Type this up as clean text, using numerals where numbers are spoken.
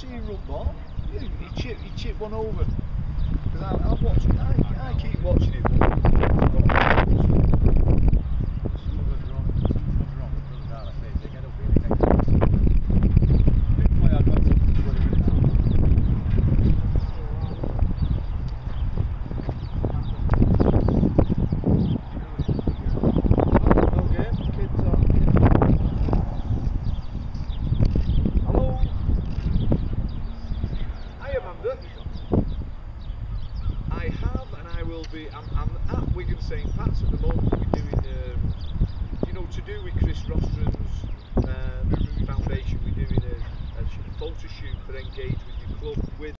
see him run ball. He chipped one over. Because I'm watching, I keep watching it. I'm at Wigan St Pat's at the moment. We're doing, you know, to do with Chris Rostron's Foundation. We're doing a photo shoot for Engage with Your Club.